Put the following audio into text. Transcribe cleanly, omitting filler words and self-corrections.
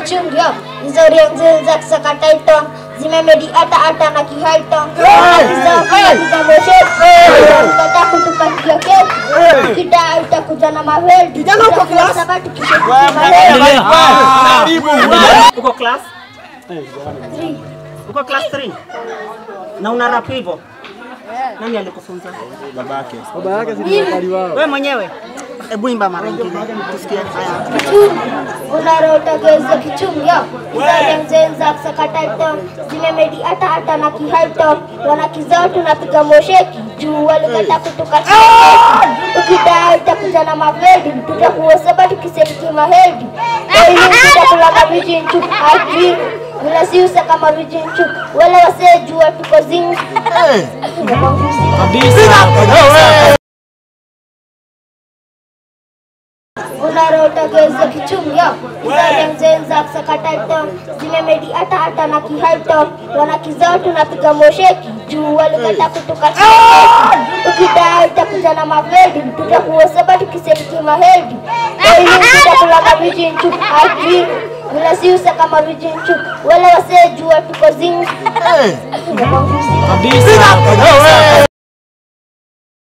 kichungio nzorianze za kusakata ito zimemedi ata na kihaito kata kutupatia keki kita itakuja na maweli kijana uko class uko class 3 uko class 3 na una rap hivyo nani alikufunza baba yake si daktari wao wewe mwenyewe hebu imba mara nyingine tusikie haya unarota geza kichungio nzorianze kusakata ito zimemedi ata na kihaito wanakizao tunapiga mosheki juu walikata kutukata ukita itakuja na mavedi tutakuwa sabati kiseti mahedi ili tutakula mabijinchu haji wala siusa kama vijinchu wala wasejua tuko zingi kabisa unarota geza kichungio nzorianze kusakata ito zimemedi ata na kihaito wanakizao tunapiga mosheki juu walikata kutukata ukita itakuja na mavedi tutakuwa sabati kiseti mahedi ili tutakula mabijinchu haji wala siusa kama vijinchu wala wasejua tuko zingi kabisa